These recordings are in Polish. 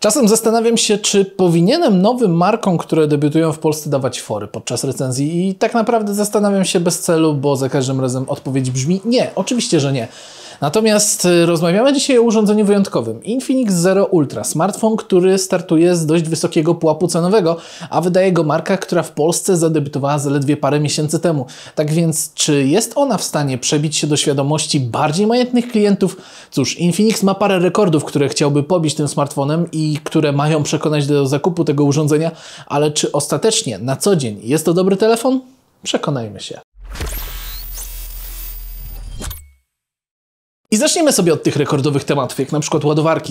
Czasem zastanawiam się, czy powinienem nowym markom, które debiutują w Polsce, dawać fory podczas recenzji i tak naprawdę zastanawiam się bez celu, bo za każdym razem odpowiedź brzmi nie, oczywiście, że nie. Natomiast rozmawiamy dzisiaj o urządzeniu wyjątkowym. Infinix Zero Ultra, smartfon, który startuje z dość wysokiego pułapu cenowego, a wydaje go marka, która w Polsce zadebiutowała zaledwie parę miesięcy temu. Tak więc, czy jest ona w stanie przebić się do świadomości bardziej majętnych klientów? Cóż, Infinix ma parę rekordów, które chciałby pobić tym smartfonem i które mają przekonać do zakupu tego urządzenia, ale czy ostatecznie na co dzień jest to dobry telefon? Przekonajmy się. I zaczniemy sobie od tych rekordowych tematów, jak na przykład ładowarki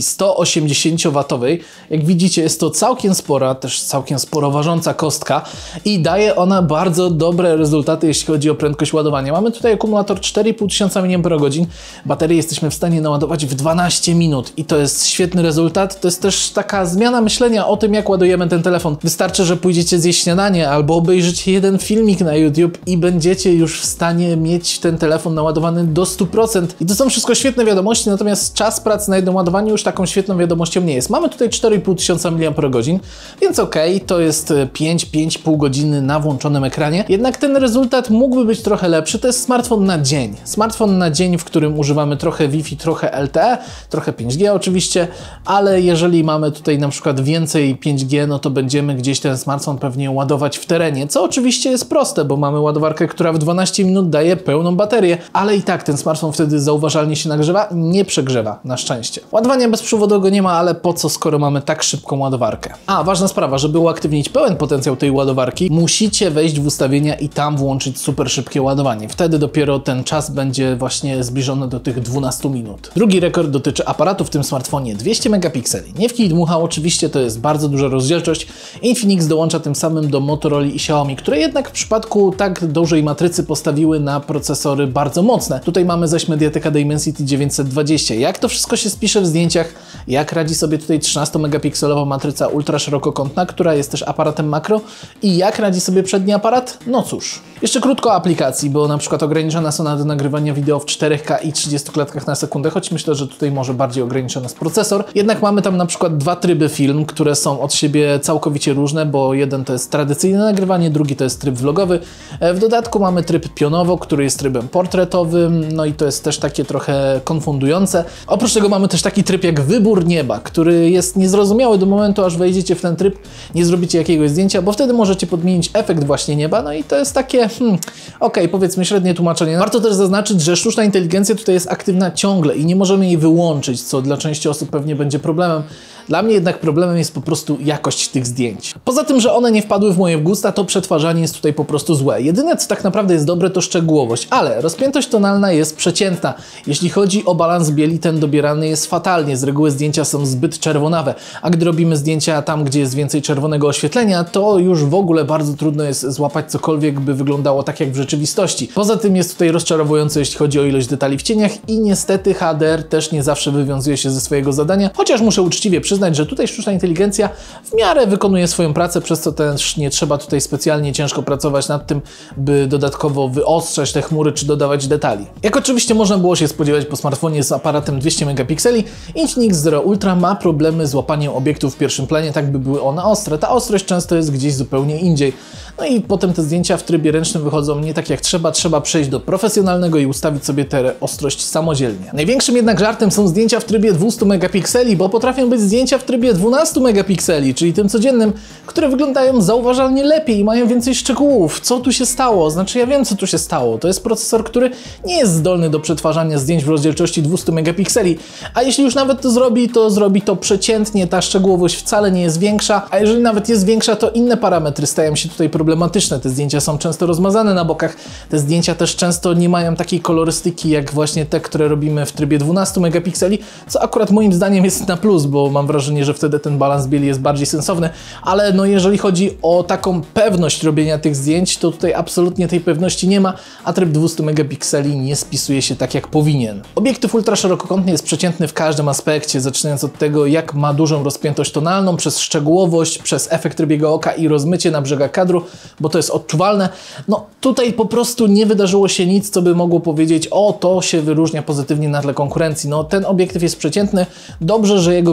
180W. Jak widzicie, jest to całkiem spora, też całkiem sporo ważąca kostka i daje ona bardzo dobre rezultaty, jeśli chodzi o prędkość ładowania. Mamy tutaj akumulator 4500 mAh, baterię jesteśmy w stanie naładować w 12 minut i to jest świetny rezultat. To jest też taka zmiana myślenia o tym, jak ładujemy ten telefon. Wystarczy, że pójdziecie zjeść śniadanie albo obejrzycie jeden filmik na YouTube i będziecie już w stanie mieć ten telefon naładowany do 100%. I to są wszystko świetne wiadomości, natomiast czas pracy na jednym ładowaniu już taką świetną wiadomością nie jest. Mamy tutaj 4500 mAh, więc okej, to jest 5-5,5 godziny na włączonym ekranie. Jednak ten rezultat mógłby być trochę lepszy. To jest smartfon na dzień. Smartfon na dzień, w którym używamy trochę Wi-Fi, trochę LTE, trochę 5G oczywiście, ale jeżeli mamy tutaj na przykład więcej 5G, no to będziemy gdzieś ten smartfon pewnie ładować w terenie, co oczywiście jest proste, bo mamy ładowarkę, która w 12 minut daje pełną baterię, ale i tak ten smartfon wtedy zauważalnie się nagrzewa, nie przegrzewa, na szczęście. Ładowania bezprzewodowego nie ma, ale po co, skoro mamy tak szybką ładowarkę? A, ważna sprawa, żeby uaktywnić pełen potencjał tej ładowarki, musicie wejść w ustawienia i tam włączyć super szybkie ładowanie. Wtedy dopiero ten czas będzie właśnie zbliżony do tych 12 minut. Drugi rekord dotyczy aparatu w tym smartfonie, 200 megapikseli. Nie w kij dmuchał, oczywiście to jest bardzo duża rozdzielczość. Infinix dołącza tym samym do Motorola i Xiaomi, które jednak w przypadku tak dużej matrycy postawiły na procesory bardzo mocne. Tutaj mamy zaś Mediateka Dimensity 920. Jak to wszystko się spisze w zdjęciach? Jak radzi sobie tutaj 13-megapikselowa matryca ultra szerokokątna, która jest też aparatem makro? I jak radzi sobie przedni aparat? No cóż. Jeszcze krótko o aplikacji, bo na przykład ograniczona są do nagrywania wideo w 4K i 30 klatkach na sekundę, choć myślę, że tutaj może bardziej ograniczony jest procesor. Jednak mamy tam na przykład dwa tryby film, które są od siebie całkowicie różne, bo jeden to jest tradycyjne nagrywanie, drugi to jest tryb vlogowy. W dodatku mamy tryb pionowo, który jest trybem portretowym, no i to jest też takie trochę konfundujące. Oprócz tego mamy też taki tryb jak wybór nieba, który jest niezrozumiały do momentu, aż wejdziecie w ten tryb, nie zrobicie jakiegoś zdjęcia, bo wtedy możecie podmienić efekt właśnie nieba, no i to jest takie, okej, powiedzmy średnie tłumaczenie. Warto też zaznaczyć, że sztuczna inteligencja tutaj jest aktywna ciągle i nie możemy jej wyłączyć, co dla części osób pewnie będzie problemem. Dla mnie jednak problemem jest po prostu jakość tych zdjęć. Poza tym, że one nie wpadły w moje gusta, to przetwarzanie jest tutaj po prostu złe. Jedyne, co tak naprawdę jest dobre, to szczegółowość, ale rozpiętość tonalna jest przeciętna. Jeśli chodzi o balans bieli, ten dobierany jest fatalnie. Z reguły zdjęcia są zbyt czerwonawe, a gdy robimy zdjęcia tam, gdzie jest więcej czerwonego oświetlenia, to już w ogóle bardzo trudno jest złapać cokolwiek, by wyglądało tak jak w rzeczywistości. Poza tym jest tutaj rozczarowujące, jeśli chodzi o ilość detali w cieniach i niestety HDR też nie zawsze wywiązuje się ze swojego zadania, chociaż muszę uczciwie przyznać, że tutaj sztuczna inteligencja w miarę wykonuje swoją pracę, przez co też nie trzeba tutaj specjalnie ciężko pracować nad tym, by dodatkowo wyostrzać te chmury czy dodawać detali. Jak oczywiście można było się spodziewać po smartfonie z aparatem 200 megapikseli, Infinix Zero Ultra ma problemy z łapaniem obiektów w pierwszym planie, tak by były one ostre. Ta ostrość często jest gdzieś zupełnie indziej. No i potem te zdjęcia w trybie ręcznym wychodzą nie tak jak trzeba. Trzeba przejść do profesjonalnego i ustawić sobie tę ostrość samodzielnie. Największym jednak żartem są zdjęcia w trybie 200 megapikseli, bo potrafią być zdjęcia w trybie 12 megapikseli, czyli tym codziennym, które wyglądają zauważalnie lepiej i mają więcej szczegółów. Co tu się stało? Znaczy ja wiem, co tu się stało. To jest procesor, który nie jest zdolny do przetwarzania zdjęć w rozdzielczości 200 megapikseli, a jeśli już nawet to zrobi to przeciętnie, ta szczegółowość wcale nie jest większa, a jeżeli nawet jest większa, to inne parametry stają się tutaj problematyczne. Te zdjęcia są często rozmazane na bokach, te zdjęcia też często nie mają takiej kolorystyki jak właśnie te, które robimy w trybie 12 megapikseli, co akurat moim zdaniem jest na plus, bo mam wrażenie, że wtedy ten balans bieli jest bardziej sensowny, ale no jeżeli chodzi o taką pewność robienia tych zdjęć, to tutaj absolutnie tej pewności nie ma, a tryb 200 megapikseli nie spisuje się tak jak powinien. Obiektyw ultraszerokokątny jest przeciętny w każdym aspekcie, zaczynając od tego, jak ma dużą rozpiętość tonalną, przez szczegółowość, przez efekt rybiego oka i rozmycie na brzegach kadru, bo to jest odczuwalne. No tutaj po prostu nie wydarzyło się nic, co by mogło powiedzieć, o to się wyróżnia pozytywnie na tle konkurencji. No ten obiektyw jest przeciętny, dobrze, że jego kolorystyka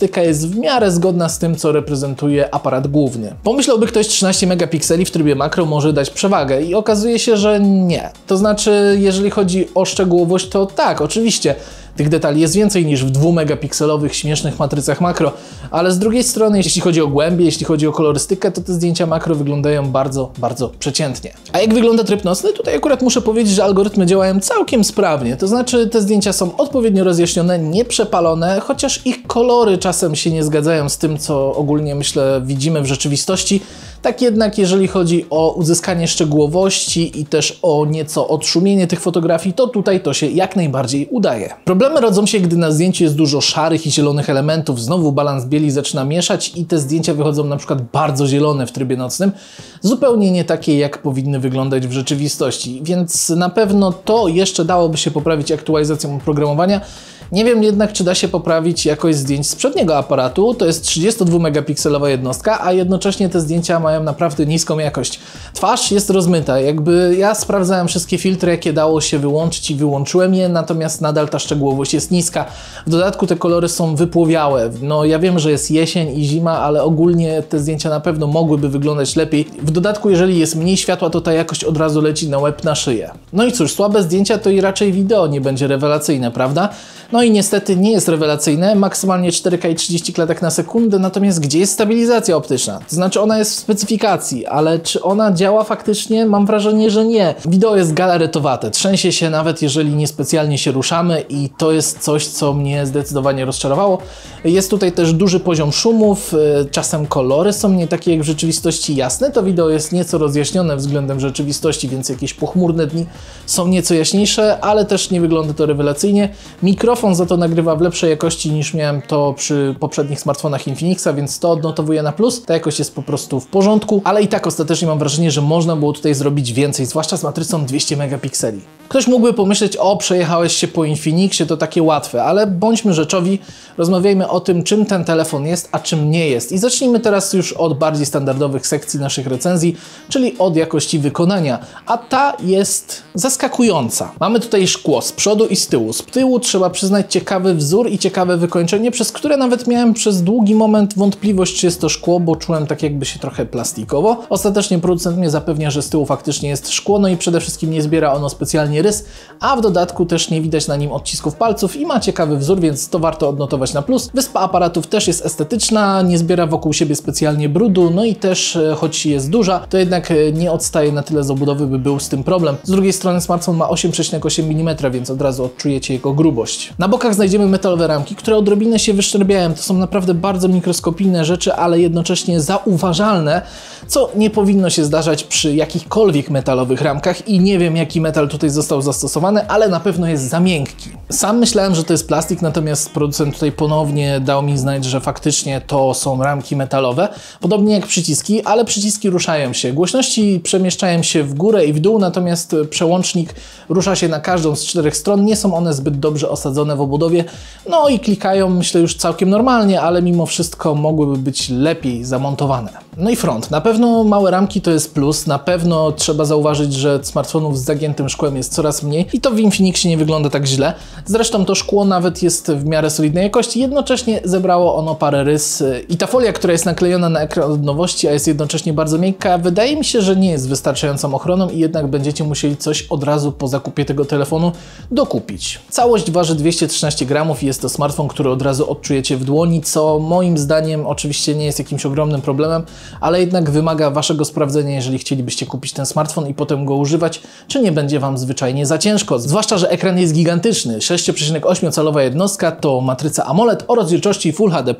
kolorystyka jest w miarę zgodna z tym, co reprezentuje aparat główny. Pomyślałby ktoś, 13 megapikseli w trybie makro może dać przewagę i okazuje się, że nie. To znaczy, jeżeli chodzi o szczegółowość, to tak, oczywiście, tych detali jest więcej niż w 2-megapikselowych śmiesznych matrycach makro, ale z drugiej strony, jeśli chodzi o głębię, jeśli chodzi o kolorystykę, to te zdjęcia makro wyglądają bardzo, bardzo przeciętnie. A jak wygląda tryb nocny? Tutaj akurat muszę powiedzieć, że algorytmy działają całkiem sprawnie, to znaczy te zdjęcia są odpowiednio rozjaśnione, nieprzepalone, chociaż ich kolory czasem się nie zgadzają z tym, co ogólnie myślę widzimy w rzeczywistości. Tak jednak, jeżeli chodzi o uzyskanie szczegółowości i też o nieco odszumienie tych fotografii, to tutaj to się jak najbardziej udaje. Problemy rodzą się, gdy na zdjęciu jest dużo szarych i zielonych elementów, znowu balans bieli zaczyna mieszać i te zdjęcia wychodzą na przykład bardzo zielone w trybie nocnym, zupełnie nie takie, jak powinny wyglądać w rzeczywistości, więc na pewno to jeszcze dałoby się poprawić aktualizacją oprogramowania. Nie wiem jednak, czy da się poprawić jakość zdjęć z przedniego aparatu. To jest 32-megapikselowa jednostka, a jednocześnie te zdjęcia mają naprawdę niską jakość. Twarz jest rozmyta, jakby ja sprawdzałem wszystkie filtry, jakie dało się wyłączyć i wyłączyłem je, natomiast nadal ta szczegółowość jest niska. W dodatku te kolory są wypłowiałe. No ja wiem, że jest jesień i zima, ale ogólnie te zdjęcia na pewno mogłyby wyglądać lepiej. W dodatku, jeżeli jest mniej światła, to ta jakość od razu leci na łeb, na szyję. No i cóż, słabe zdjęcia to i raczej wideo nie będzie rewelacyjne, prawda? No i niestety nie jest rewelacyjne, maksymalnie 4K i 30 klatek na sekundę, natomiast gdzie jest stabilizacja optyczna? To znaczy ona jest w specyfikacji, ale czy ona działa faktycznie? Mam wrażenie, że nie. Wideo jest galaretowate, trzęsie się nawet jeżeli niespecjalnie się ruszamy i to jest coś, co mnie zdecydowanie rozczarowało. Jest tutaj też duży poziom szumów, czasem kolory są nie takie jak w rzeczywistości jasne, to wideo jest nieco rozjaśnione względem rzeczywistości, więc jakieś pochmurne dni są nieco jaśniejsze, ale też nie wygląda to rewelacyjnie. Mikrofon za to nagrywa w lepszej jakości niż miałem to przy poprzednich smartfonach Infinixa, więc to odnotowuję na plus. Ta jakość jest po prostu w porządku, ale i tak ostatecznie mam wrażenie, że można było tutaj zrobić więcej, zwłaszcza z matrycą 200 megapikseli. Ktoś mógłby pomyśleć, o, przejechałeś się po Infinixie, to takie łatwe, ale bądźmy rzeczowi, rozmawiajmy o tym, czym ten telefon jest, a czym nie jest. I zacznijmy teraz już od bardziej standardowych sekcji naszych recenzji, czyli od jakości wykonania, a ta jest zaskakująca. Mamy tutaj szkło z przodu i z tyłu. Z tyłu trzeba przyznać ciekawy wzór i ciekawe wykończenie, przez które nawet miałem przez długi moment wątpliwość, czy jest to szkło, bo czułem tak jakby się trochę plastikowo. Ostatecznie producent mnie zapewnia, że z tyłu faktycznie jest szkło, no i przede wszystkim nie zbiera ono specjalnie rys, a w dodatku też nie widać na nim odcisków palców i ma ciekawy wzór, więc to warto odnotować na plus. Wyspa aparatów też jest estetyczna, nie zbiera wokół siebie specjalnie brudu, no i też choć jest duża, to jednak nie odstaje na tyle z obudowy, by był z tym problem. Z drugiej strony smartfon ma 8,8 mm, więc od razu odczujecie jego grubość. Na bokach znajdziemy metalowe ramki, które odrobinę się wyszczerbiają. To są naprawdę bardzo mikroskopijne rzeczy, ale jednocześnie zauważalne, co nie powinno się zdarzać przy jakichkolwiek metalowych ramkach i nie wiem, jaki metal tutaj został zastosowany, ale na pewno jest za miękki. Sam myślałem, że to jest plastik, natomiast producent tutaj ponownie dał mi znać, że faktycznie to są ramki metalowe, podobnie jak przyciski, ale przyciski ruszają się. Głośności przemieszczają się w górę i w dół, natomiast przełącznik rusza się na każdą z 4 stron. Nie są one zbyt dobrze osadzone w obudowie, no i klikają, myślę, już całkiem normalnie, ale mimo wszystko mogłyby być lepiej zamontowane. No i front. Na pewno małe ramki to jest plus, na pewno trzeba zauważyć, że smartfonów z zagiętym szkłem jest coraz mniej i to w Infinixie nie wygląda tak źle. Zresztą to szkło nawet jest w miarę solidnej jakości, jednocześnie zebrało ono parę rys i ta folia, która jest naklejona na ekran od nowości, a jest jednocześnie bardzo miękka, wydaje mi się, że nie jest wystarczającą ochroną i jednak będziecie musieli coś od razu po zakupie tego telefonu dokupić. Całość waży 213 gramów i jest to smartfon, który od razu odczujecie w dłoni, co moim zdaniem oczywiście nie jest jakimś ogromnym problemem, ale jednak wymaga waszego sprawdzenia, jeżeli chcielibyście kupić ten smartfon i potem go używać, czy nie będzie wam zwyczajnie za ciężko. Zwłaszcza, że ekran jest gigantyczny. 6,8-calowa jednostka to matryca AMOLED o rozdzielczości Full HD+,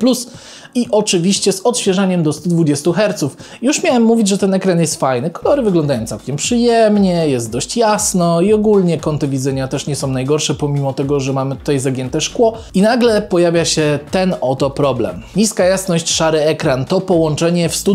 i oczywiście z odświeżaniem do 120 Hz. Już miałem mówić, że ten ekran jest fajny, kolory wyglądają całkiem przyjemnie, jest dość jasno i ogólnie kąty widzenia też nie są najgorsze, pomimo tego, że mamy tutaj zagięte szkło. I nagle pojawia się ten oto problem. Niska jasność, szary ekran, to połączenie w 120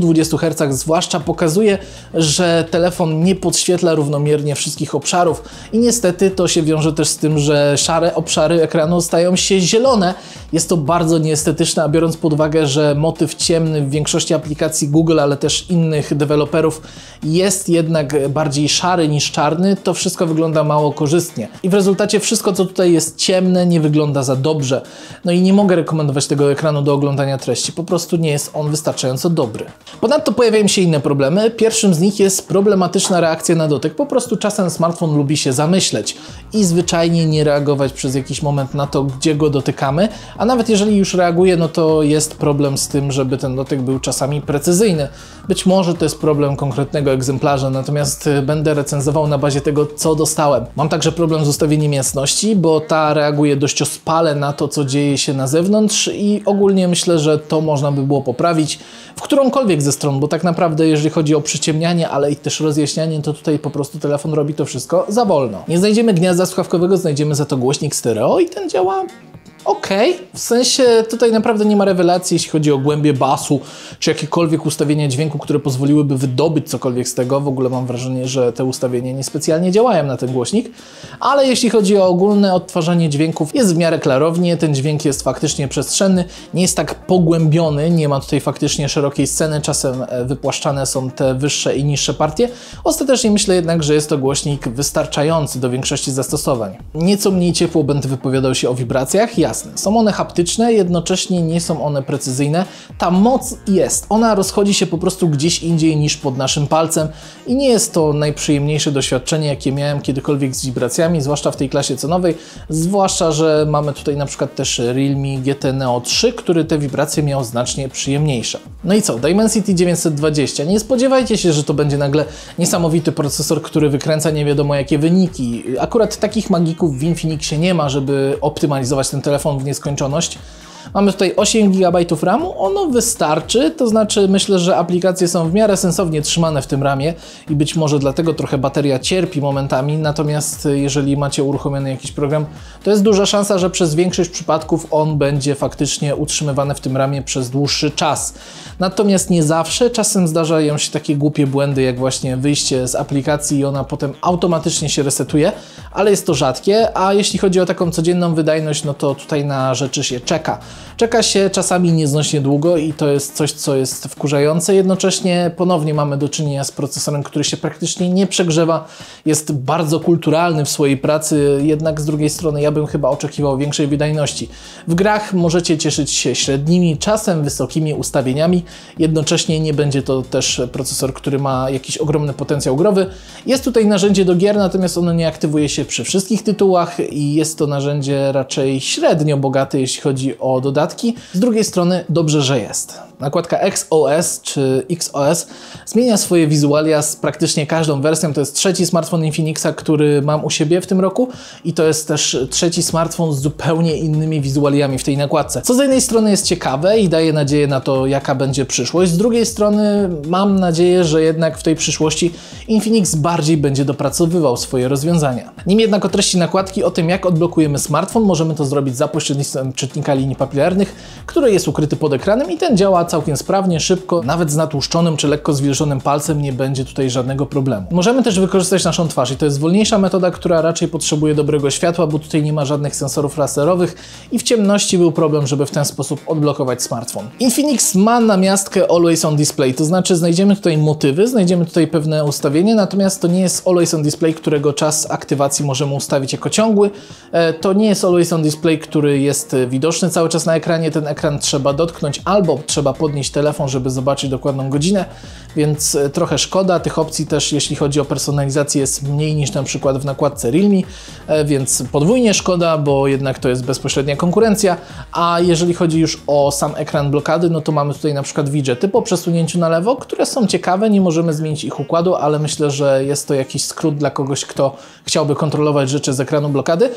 120 Hz zwłaszcza pokazuje, że telefon nie podświetla równomiernie wszystkich obszarów i niestety to się wiąże też z tym, że szare obszary ekranu stają się zielone. Jest to bardzo nieestetyczne, a biorąc pod uwagę, że motyw ciemny w większości aplikacji Google, ale też innych deweloperów jest jednak bardziej szary niż czarny, to wszystko wygląda mało korzystnie. I w rezultacie wszystko, co tutaj jest ciemne, nie wygląda za dobrze. No i nie mogę rekomendować tego ekranu do oglądania treści, po prostu nie jest on wystarczająco dobry. Ponadto pojawiają się inne problemy. Pierwszym z nich jest problematyczna reakcja na dotyk. Po prostu czasem smartfon lubi się zamyśleć i zwyczajnie nie reagować przez jakiś moment na to, gdzie go dotykamy, a nawet jeżeli już reaguje, no to jest problem z tym, żeby ten dotyk był czasami precyzyjny. Być może to jest problem konkretnego egzemplarza, natomiast będę recenzował na bazie tego, co dostałem. Mam także problem z ustawieniem jasności, bo ta reaguje dość ospale na to, co dzieje się na zewnątrz i ogólnie myślę, że to można by było poprawić w którąkolwiek ze stron, bo tak naprawdę jeżeli chodzi o przyciemnianie, ale i też rozjaśnianie, to tutaj po prostu telefon robi to wszystko za wolno. Nie znajdziemy gniazda słuchawkowego, znajdziemy za to głośnik stereo i ten działa okej. W sensie tutaj naprawdę nie ma rewelacji, jeśli chodzi o głębię basu, czy jakiekolwiek ustawienia dźwięku, które pozwoliłyby wydobyć cokolwiek z tego. W ogóle mam wrażenie, że te ustawienia niespecjalnie działają na ten głośnik. Ale jeśli chodzi o ogólne odtwarzanie dźwięków, jest w miarę klarownie, ten dźwięk jest faktycznie przestrzenny, nie jest tak pogłębiony, nie ma tutaj faktycznie szerokiej sceny, czasem wypłaszczane są te wyższe i niższe partie. Ostatecznie myślę jednak, że jest to głośnik wystarczający do większości zastosowań. Nieco mniej ciepło będę wypowiadał się o wibracjach, jasne. Są one haptyczne, jednocześnie nie są one precyzyjne. Ta moc jest, ona rozchodzi się po prostu gdzieś indziej niż pod naszym palcem i nie jest to najprzyjemniejsze doświadczenie, jakie miałem kiedykolwiek z wibracjami, zwłaszcza w tej klasie cenowej, zwłaszcza, że mamy tutaj na przykład też Realme GT Neo 3, który te wibracje miał znacznie przyjemniejsze. No i co? Dimensity 920. Nie spodziewajcie się, że to będzie nagle niesamowity procesor, który wykręca nie wiadomo jakie wyniki. Akurat takich magików w Infinixie nie ma, żeby optymalizować ten telefon w nieskończoność. Mamy tutaj 8 GB RAMu, ono wystarczy, to znaczy myślę, że aplikacje są w miarę sensownie trzymane w tym ramie i być może dlatego trochę bateria cierpi momentami, natomiast jeżeli macie uruchomiony jakiś program, to jest duża szansa, że przez większość przypadków on będzie faktycznie utrzymywany w tym ramie przez dłuższy czas. Natomiast nie zawsze, czasem zdarzają się takie głupie błędy, jak właśnie wyjście z aplikacji i ona potem automatycznie się resetuje, ale jest to rzadkie, a jeśli chodzi o taką codzienną wydajność, no to tutaj na rzeczy się czeka. Czeka się czasami nieznośnie długo i to jest coś, co jest wkurzające. Jednocześnie ponownie mamy do czynienia z procesorem, który się praktycznie nie przegrzewa. Jest bardzo kulturalny w swojej pracy, jednak z drugiej strony ja bym chyba oczekiwał większej wydajności. W grach możecie cieszyć się średnimi, czasem wysokimi ustawieniami. Jednocześnie nie będzie to też procesor, który ma jakiś ogromny potencjał growy. Jest tutaj narzędzie do gier, natomiast ono nie aktywuje się przy wszystkich tytułach i jest to narzędzie raczej średnio bogate, jeśli chodzi o dodatki. Z drugiej strony dobrze, że jest. Nakładka XOS czy XOS zmienia swoje wizualia z praktycznie każdą wersją. To jest trzeci smartfon Infinixa, który mam u siebie w tym roku i to jest też trzeci smartfon z zupełnie innymi wizualiami w tej nakładce. Co z jednej strony jest ciekawe i daje nadzieję na to, jaka będzie przyszłość. Z drugiej strony mam nadzieję, że jednak w tej przyszłości Infinix bardziej będzie dopracowywał swoje rozwiązania. Nim jednak o treści nakładki, o tym jak odblokujemy smartfon, możemy to zrobić za pośrednictwem czytnika linii papilarnych, który jest ukryty pod ekranem i ten działa całkiem sprawnie, szybko, nawet z natłuszczonym czy lekko zwilżonym palcem nie będzie tutaj żadnego problemu. Możemy też wykorzystać naszą twarz i to jest wolniejsza metoda, która raczej potrzebuje dobrego światła, bo tutaj nie ma żadnych sensorów laserowych i w ciemności był problem, żeby w ten sposób odblokować smartfon. Infinix ma namiastkę Always on Display, to znaczy znajdziemy tutaj motywy, znajdziemy tutaj pewne ustawienie, natomiast to nie jest Always on Display, którego czas aktywacji możemy ustawić jako ciągły. To nie jest Always on Display, który jest widoczny cały czas na ekranie. Ten ekran trzeba dotknąć albo trzeba podnieść telefon, żeby zobaczyć dokładną godzinę, więc trochę szkoda. Tych opcji też, jeśli chodzi o personalizację, jest mniej niż na przykład w nakładce Realme, więc podwójnie szkoda, bo jednak to jest bezpośrednia konkurencja, a jeżeli chodzi już o sam ekran blokady, no to mamy tutaj na przykład widgety po przesunięciu na lewo, które są ciekawe, nie możemy zmienić ich układu, ale myślę, że jest to jakiś skrót dla kogoś, kto chciałby kontrolować rzeczy z ekranu blokady.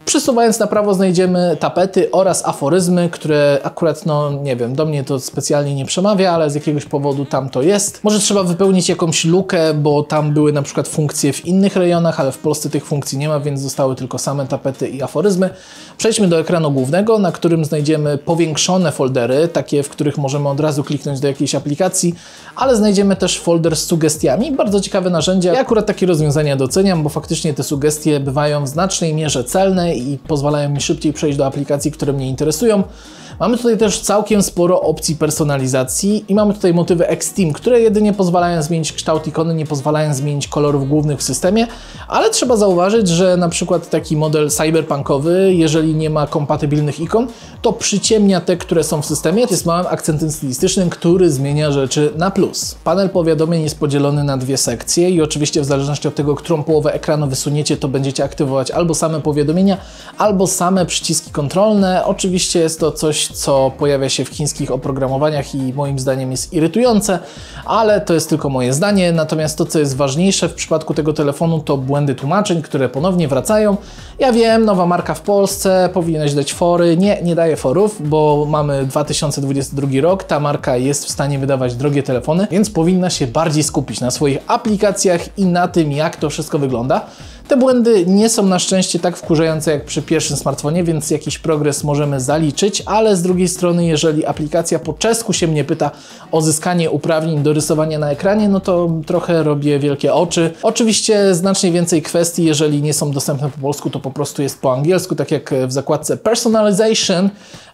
Przesuwając na prawo znajdziemy tapety oraz aforyzmy, które akurat, no nie wiem, do mnie to specjalnie nie przemawia, ale z jakiegoś powodu tam to jest. Może trzeba wypełnić jakąś lukę, bo tam były na przykład funkcje w innych rejonach, ale w Polsce tych funkcji nie ma, więc zostały tylko same tapety i aforyzmy. Przejdźmy do ekranu głównego, na którym znajdziemy powiększone foldery, takie, w których możemy od razu kliknąć do jakiejś aplikacji, ale znajdziemy też folder z sugestiami. Bardzo ciekawe narzędzie. Ja akurat takie rozwiązania doceniam, bo faktycznie te sugestie bywają w znacznej mierze celne i pozwalają mi szybciej przejść do aplikacji, które mnie interesują. Mamy tutaj też całkiem sporo opcji personalizacji i mamy tutaj motywy Xteam, które jedynie pozwalają zmienić kształt ikony, nie pozwalają zmienić kolorów głównych w systemie, ale trzeba zauważyć, że na przykład taki model cyberpunkowy, jeżeli nie ma kompatybilnych ikon, to przyciemnia te, które są w systemie. Jest małym akcentem stylistycznym, który zmienia rzeczy na plus. Panel powiadomień jest podzielony na dwie sekcje i oczywiście w zależności od tego, którą połowę ekranu wysuniecie, to będziecie aktywować albo same powiadomienia, albo same przyciski kontrolne. Oczywiście jest to coś, co pojawia się w chińskich oprogramowaniach i moim zdaniem jest irytujące, ale to jest tylko moje zdanie. Natomiast to, co jest ważniejsze w przypadku tego telefonu, to błędy tłumaczeń, które ponownie wracają. Ja wiem, nowa marka w Polsce, powinieneś dać fory. Nie daję forów, bo mamy 2022 rok, ta marka jest w stanie wydawać drogie telefony, więc powinna się bardziej skupić na swoich aplikacjach i na tym, jak to wszystko wygląda. Te błędy nie są na szczęście tak wkurzające jak przy pierwszym smartfonie, więc jakiś progres możemy zaliczyć, ale z drugiej strony, jeżeli aplikacja po czesku się mnie pyta o zyskanie uprawnień do rysowania na ekranie, no to trochę robię wielkie oczy. Oczywiście znacznie więcej kwestii, jeżeli nie są dostępne po polsku, to po prostu jest po angielsku, tak jak w zakładce Personalization.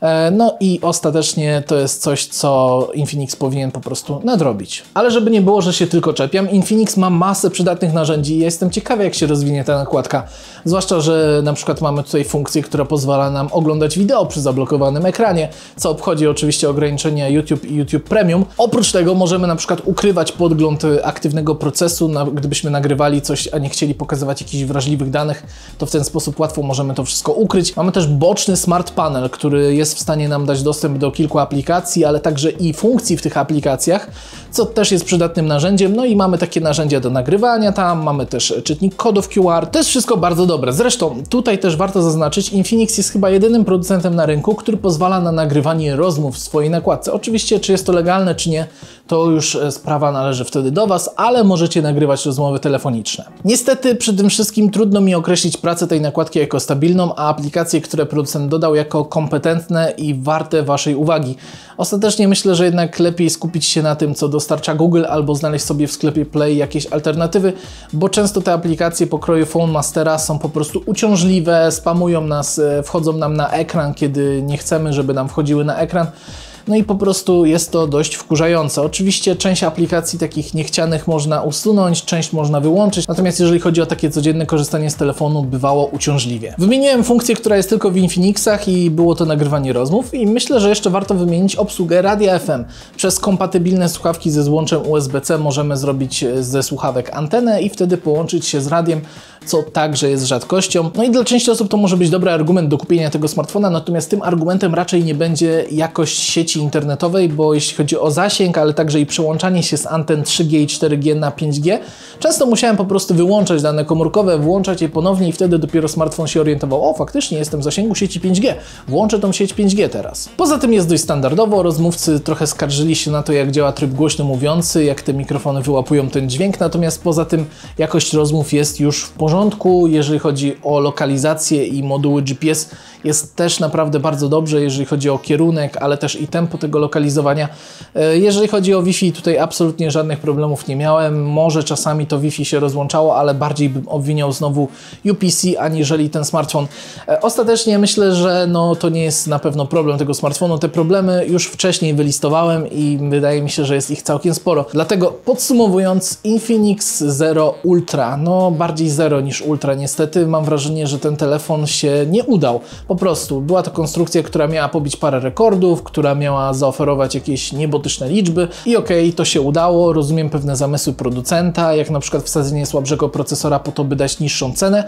No i ostatecznie to jest coś, co Infinix powinien po prostu nadrobić. Ale żeby nie było, że się tylko czepiam, Infinix ma masę przydatnych narzędzi i ja jestem ciekawy, jak się rozwinie ta nakładka. Zwłaszcza, że na przykład mamy tutaj funkcję, która pozwala nam oglądać wideo przy zablokowanym ekranie, co obchodzi oczywiście ograniczenia YouTube i YouTube Premium. Oprócz tego możemy na przykład ukrywać podgląd aktywnego procesu, gdybyśmy nagrywali coś, a nie chcieli pokazywać jakichś wrażliwych danych, to w ten sposób łatwo możemy to wszystko ukryć. Mamy też boczny Smart Panel, który jest w stanie nam dać dostęp do kilku aplikacji, ale także i funkcji w tych aplikacjach, co też jest przydatnym narzędziem. No i mamy takie narzędzia do nagrywania tam, mamy też czytnik kodów QR. To jest wszystko bardzo dobre. Zresztą tutaj też warto zaznaczyć, Infinix jest chyba jedynym producentem na rynku, który pozwala na nagrywanie rozmów w swojej nakładce. Oczywiście, czy jest to legalne, czy nie, to już sprawa należy wtedy do Was, ale możecie nagrywać rozmowy telefoniczne. Niestety przy tym wszystkim trudno mi określić pracę tej nakładki jako stabilną, a aplikacje, które producent dodał, jako kompetentne i warte Waszej uwagi. Ostatecznie myślę, że jednak lepiej skupić się na tym, co dostarcza Google, albo znaleźć sobie w sklepie Play jakieś alternatywy, bo często te aplikacje pokroju Phone Mastera są po prostu uciążliwe, spamują nas, wchodzą nam na ekran, kiedy nie chcemy, żeby nam wchodziły na ekran. No i po prostu jest to dość wkurzające. Oczywiście część aplikacji takich niechcianych można usunąć, część można wyłączyć, natomiast jeżeli chodzi o takie codzienne korzystanie z telefonu, bywało uciążliwie. Wymieniłem funkcję, która jest tylko w Infinixach i było to nagrywanie rozmów i myślę, że jeszcze warto wymienić obsługę radia FM. Przez kompatybilne słuchawki ze złączem USB-C możemy zrobić ze słuchawek antenę i wtedy połączyć się z radiem, co także jest rzadkością. No i dla części osób to może być dobry argument do kupienia tego smartfona, natomiast tym argumentem raczej nie będzie jakość sieci internetowej, bo jeśli chodzi o zasięg, ale także i przełączanie się z anten 3G i 4G na 5G, często musiałem po prostu wyłączać dane komórkowe, włączać je ponownie i wtedy dopiero smartfon się orientował: o, faktycznie jestem w zasięgu sieci 5G, włączę tą sieć 5G teraz. Poza tym jest dość standardowo, rozmówcy trochę skarżyli się na to, jak działa tryb głośno mówiący, jak te mikrofony wyłapują ten dźwięk, natomiast poza tym jakość rozmów jest już w porządku. Jeżeli chodzi o lokalizację i moduły GPS, jest też naprawdę bardzo dobrze, jeżeli chodzi o kierunek, ale też i tempo tego lokalizowania. Jeżeli chodzi o Wi-Fi, tutaj absolutnie żadnych problemów nie miałem. Może czasami to Wi-Fi się rozłączało, ale bardziej bym obwiniał znowu UPC, aniżeli ten smartfon. Ostatecznie myślę, że no, to nie jest na pewno problem tego smartfonu. Te problemy już wcześniej wylistowałem i wydaje mi się, że jest ich całkiem sporo. Dlatego podsumowując, Infinix Zero Ultra, no bardziej Zero niż Ultra niestety. Mam wrażenie, że ten telefon się nie udał. Po prostu była to konstrukcja, która miała pobić parę rekordów, która miała zaoferować jakieś niebotyczne liczby i okej, to się udało. Rozumiem pewne zamysły producenta, jak na przykład wsadzenie słabszego procesora po to, by dać niższą cenę,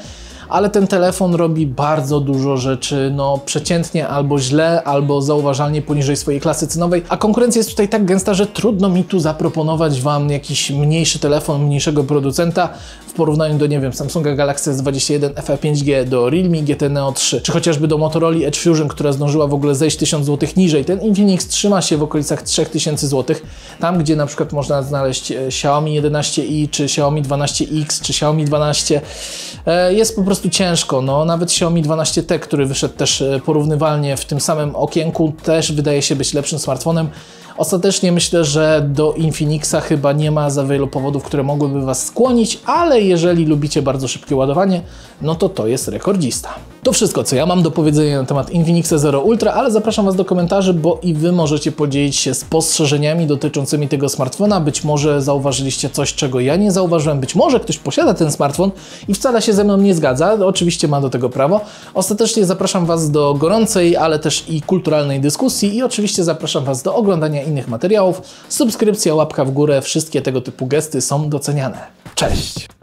ale ten telefon robi bardzo dużo rzeczy, no przeciętnie albo źle, albo zauważalnie poniżej swojej klasy cenowej, a konkurencja jest tutaj tak gęsta, że trudno mi tu zaproponować Wam jakiś mniejszy telefon, mniejszego producenta w porównaniu do, nie wiem, Samsunga Galaxy S21 FE 5G, do Realme GT Neo 3, czy chociażby do Motorola Edge Fusion, która zdążyła w ogóle zejść 1000 zł niżej. Ten Infinix trzyma się w okolicach 3000 zł, tam gdzie na przykład można znaleźć Xiaomi 11i, czy Xiaomi 12X, czy Xiaomi 12, jest po prostu ciężko. No, nawet Xiaomi 12T, który wyszedł też porównywalnie w tym samym okienku, też wydaje się być lepszym smartfonem. Ostatecznie myślę, że do Infinixa chyba nie ma za wielu powodów, które mogłyby Was skłonić, ale jeżeli lubicie bardzo szybkie ładowanie, no to jest rekordzista. To wszystko, co ja mam do powiedzenia na temat Infinixa Zero Ultra, ale zapraszam Was do komentarzy, bo i Wy możecie podzielić się spostrzeżeniami dotyczącymi tego smartfona. Być może zauważyliście coś, czego ja nie zauważyłem. Być może ktoś posiada ten smartfon i wcale się ze mną nie zgadza. Oczywiście ma do tego prawo. Ostatecznie zapraszam Was do gorącej, ale też i kulturalnej dyskusji i oczywiście zapraszam Was do oglądania innych materiałów. Subskrypcja, łapka w górę, wszystkie tego typu gesty są doceniane. Cześć!